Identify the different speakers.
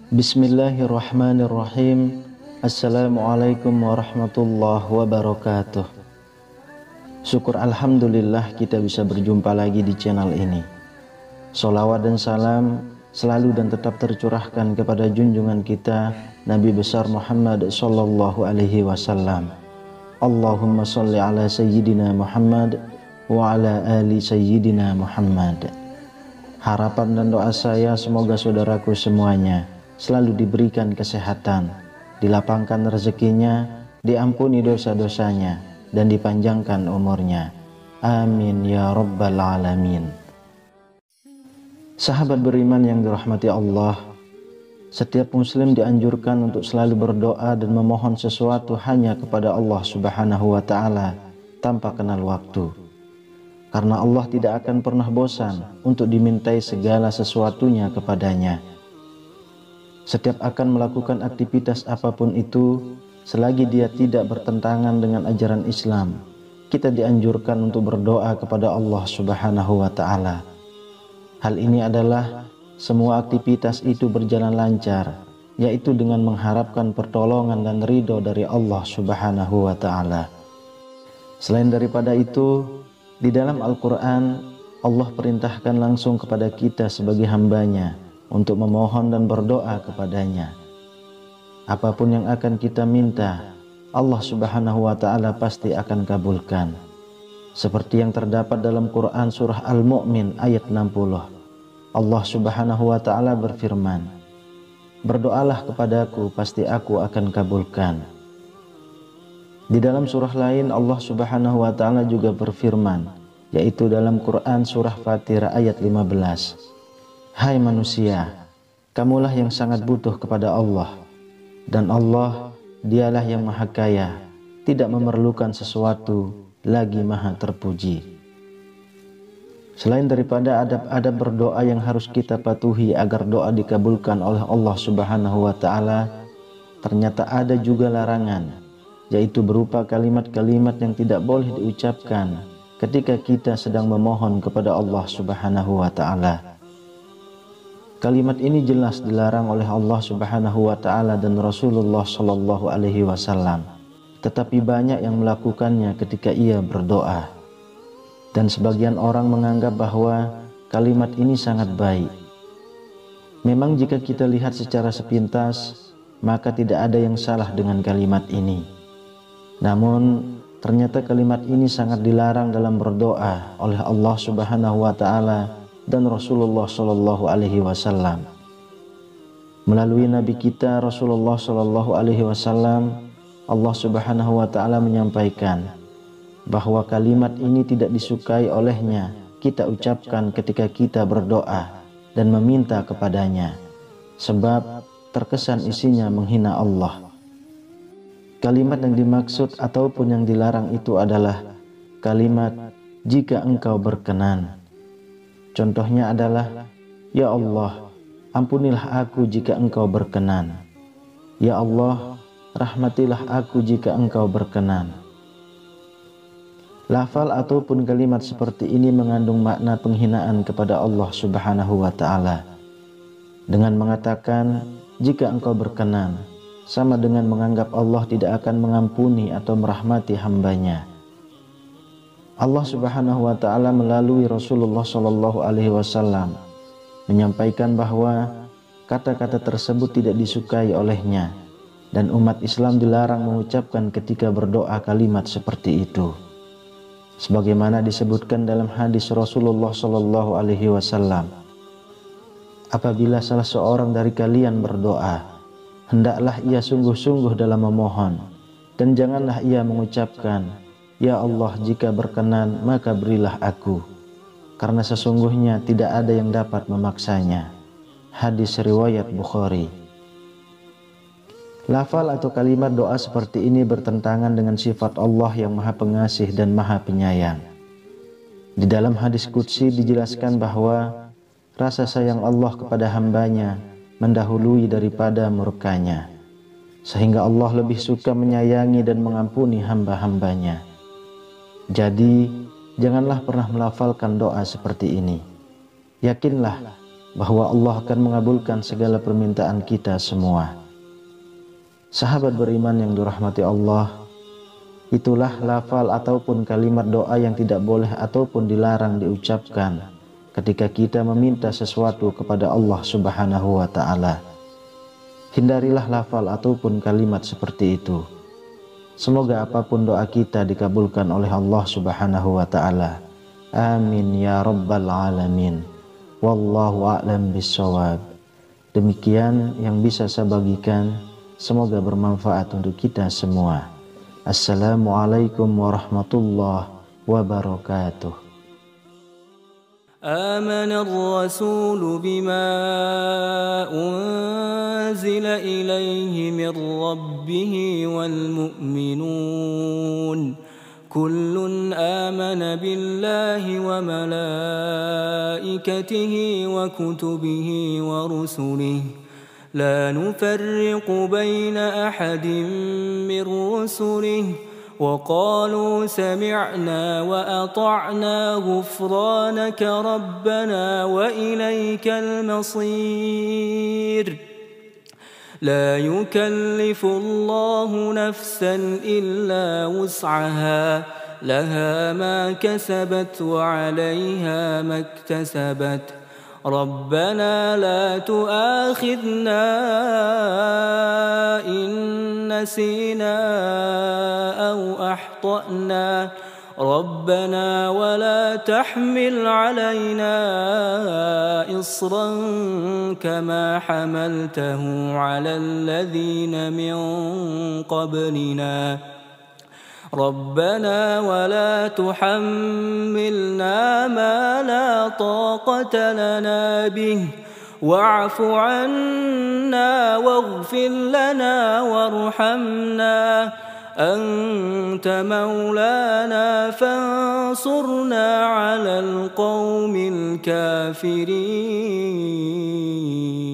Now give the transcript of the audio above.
Speaker 1: Bismillahirrahmanirrahim. Assalamualaikum warahmatullahi wabarakatuh. Syukur alhamdulillah kita bisa berjumpa lagi di channel ini. Sholawat dan salam selalu dan tetap tercurahkan kepada junjungan kita Nabi besar Muhammad sallallahu alaihi wasallam. Allahumma sholli ala sayyidina Muhammad wa ala ali sayyidina Muhammad. Harapan dan doa saya semoga saudaraku semuanya selalu diberikan kesehatan, dilapangkan rezekinya, diampuni dosa-dosanya, dan dipanjangkan umurnya. Amin ya rabbal alamin. Sahabat beriman yang dirahmati Allah, setiap muslim dianjurkan untuk selalu berdoa dan memohon sesuatu hanya kepada Allah Subhanahu wa ta'ala tanpa kenal waktu. Karena Allah tidak akan pernah bosan untuk dimintai segala sesuatunya kepadanya. Setiap akan melakukan aktivitas apapun itu, selagi dia tidak bertentangan dengan ajaran Islam, kita dianjurkan untuk berdoa kepada Allah Subhanahu wa ta'ala. Hal ini adalah semua aktivitas itu berjalan lancar, yaitu dengan mengharapkan pertolongan dan ridho dari Allah Subhanahu wa ta'ala. Selain daripada itu, di dalam Al-Quran, Allah perintahkan langsung kepada kita sebagai hambanya untuk memohon dan berdoa kepadanya. Apapun yang akan kita minta, Allah Subhanahu wa ta'ala pasti akan kabulkan. Seperti yang terdapat dalam Quran surah Al-Mu'min ayat 60. Allah Subhanahu wa ta'ala berfirman, "Berdoalah kepadaku, pasti aku akan kabulkan." Di dalam surah lain Allah Subhanahu wa ta'ala juga berfirman, yaitu dalam Quran surah Fatir ayat 15. "Hai manusia, kamulah yang sangat butuh kepada Allah, dan Allah dialah yang maha kaya, tidak memerlukan sesuatu, lagi maha terpuji." Selain daripada adab-adab berdoa yang harus kita patuhi agar doa dikabulkan oleh Allah Subhanahu wa ta'ala, ternyata ada juga larangan, yaitu berupa kalimat-kalimat yang tidak boleh diucapkan ketika kita sedang memohon kepada Allah Subhanahu wa ta'ala. Kalimat ini jelas dilarang oleh Allah Subhanahu wa ta'ala dan Rasulullah sallallahu alaihi wasallam, tetapi banyak yang melakukannya ketika ia berdoa. Dan sebagian orang menganggap bahwa kalimat ini sangat baik. Memang jika kita lihat secara sepintas, maka tidak ada yang salah dengan kalimat ini. Namun ternyata kalimat ini sangat dilarang dalam berdoa oleh Allah Subhanahu wa ta'ala dan Rasulullah sallallahu alaihi wasallam. Melalui nabi kita Rasulullah sallallahu alaihi wasallam, Allah Subhanahu wa ta'ala menyampaikan bahwa kalimat ini tidak disukai olehnya kita ucapkan ketika kita berdoa dan meminta kepadanya, sebab terkesan isinya menghina Allah. Kalimat yang dimaksud ataupun yang dilarang itu adalah kalimat "jika engkau berkenan". Contohnya adalah, "Ya Allah, ampunilah aku jika engkau berkenan. Ya Allah, rahmatilah aku jika engkau berkenan." Lafal ataupun kalimat seperti ini mengandung makna penghinaan kepada Allah Subhanahu wa ta'ala. Dengan mengatakan "jika engkau berkenan", sama dengan menganggap Allah tidak akan mengampuni atau merahmati hambanya. Allah Subhanahu wa ta'ala melalui Rasulullah sallallahu alaihi wasallam menyampaikan bahwa kata-kata tersebut tidak disukai olehnya, dan umat Islam dilarang mengucapkan ketika berdoa kalimat seperti itu. Sebagaimana disebutkan dalam hadis Rasulullah sallallahu alaihi wasallam, "Apabila salah seorang dari kalian berdoa, hendaklah ia sungguh-sungguh dalam memohon, dan janganlah ia mengucapkan, 'Ya Allah, jika berkenan maka berilah aku,' karena sesungguhnya tidak ada yang dapat memaksanya." Hadis riwayat Bukhari. Lafal atau kalimat doa seperti ini bertentangan dengan sifat Allah yang maha pengasih dan maha penyayang. Di dalam hadis qudsi dijelaskan bahwa rasa sayang Allah kepada hambanya mendahului daripada murkanya, sehingga Allah lebih suka menyayangi dan mengampuni hamba-hambanya. Jadi janganlah pernah melafalkan doa seperti ini. Yakinlah bahwa Allah akan mengabulkan segala permintaan kita semua. Sahabat beriman yang dirahmati Allah, itulah lafal ataupun kalimat doa yang tidak boleh ataupun dilarang diucapkan ketika kita meminta sesuatu kepada Allah Subhanahu wa Ta'ala. Hindarilah lafal ataupun kalimat seperti itu. Semoga apapun doa kita dikabulkan oleh Allah Subhanahu wa Ta'ala. Amin ya rabbal alamin. Wallahu a'lam bissawab. Demikian yang bisa saya bagikan, semoga bermanfaat untuk kita semua. Assalamualaikum warahmatullahi wabarakatuh.
Speaker 2: آمن الرسول بما أنزل إليه من ربه والمؤمنون كل آمن بالله وملائكته وكتبه ورسله لا نفرق بين أحد من رسله وقالوا سمعنا وأطعنا غفرانك ربنا وإليك المصير لا يكلف الله نفسا إلا وسعها لها ما كسبت وعليها ما اكتسبت ربنا لا تؤاخذنا إن نسينا أو أخطأنا ربنا ولا تحمل علينا إصرا كما حملته على الذين من قبلنا ربنا ولا تحملنا ما لا طاقة لنا به واعف عنا واغفر لنا وارحمنا أنت مولانا فانصرنا على القوم الكافرين.